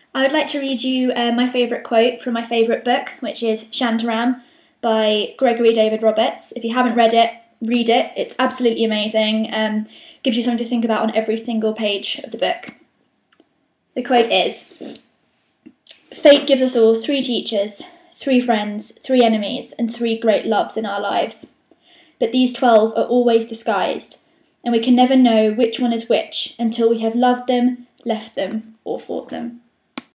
I would like to read you my favourite quote from my favourite book, which is Shantaram by Gregory David Roberts. If you haven't read it, read it. It's absolutely amazing. Gives you something to think about on every single page of the book. The quote is, "Fate gives us all 3 teachers, 3 friends, 3 enemies, and 3 great loves in our lives. But these 12 are always disguised, and we can never know which one is which until we have loved them, left them, or fought them."